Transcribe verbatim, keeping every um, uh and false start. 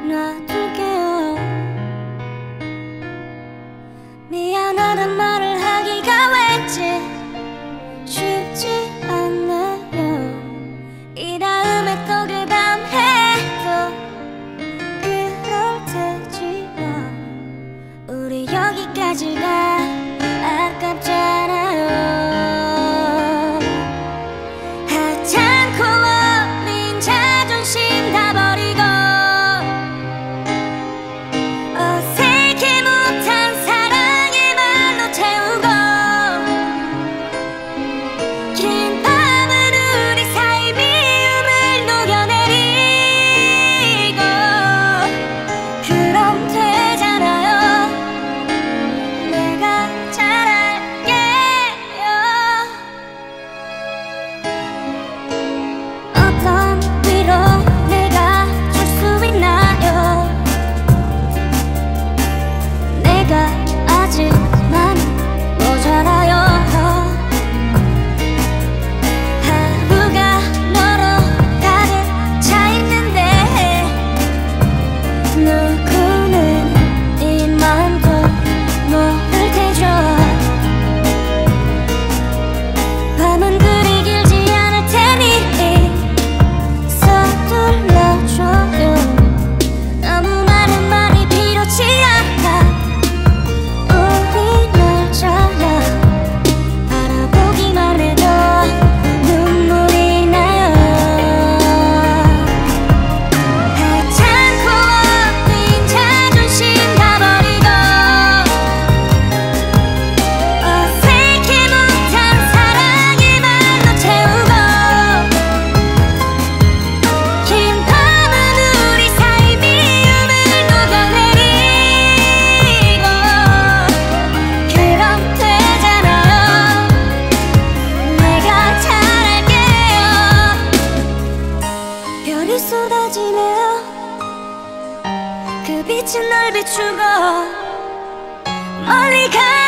놔둘게요. 미안하단 말을 하기가 왠지 쉽지 않네요. 이 다음에 또 그 다음 해도 그럴 테지만 우리 여기까지가 아깝잖아요. 하찮고 어린 자존심 다 버리고 어색해 못한 사랑의 말로 채우고 긴 밤은 우리 사이 미움을 녹여내리고 그럼 되잖아요. 내가 잘할게요. 어떤 위로 내가 줄 수 있나요? 내가 아직 많이 모자라요. 하루가 너로 가득 차 있는데 누구는 이 마음도 모를 테죠. 밤은 그리 길지 않을 테니 서둘러줘요. 너무 많은 말이 필요치 않아. 우리 날 잘라 바라보기만 해도 눈물이 나요. 하찮고 어린 자존심 다 버리고 어색해 못한 사랑의 말로 채우고 긴 밤은 우리 사이 미움을 녹여내리고 그럼 되잖아요. 내가 잘할게요. 별이 쏟아지네요. 그 빛은 널 비추고 멀리 가